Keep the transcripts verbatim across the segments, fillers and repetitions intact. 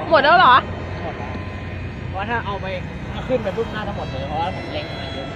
หมดแล้วเหรอหมดแล้วเพราะถ้าเอาไปขึ้นไปปุ๊บน่าจะหมดเลยเพราะว่าผมเล็งมาเยอะ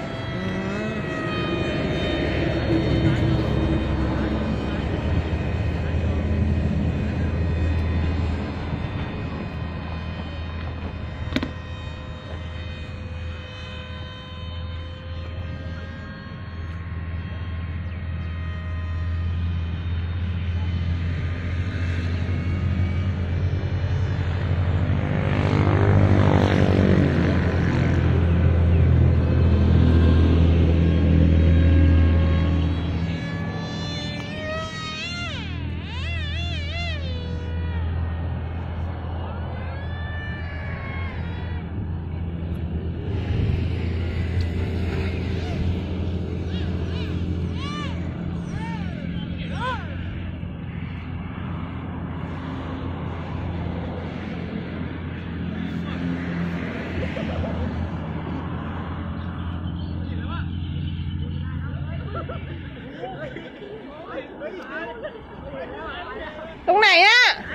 ตรงไหนอะ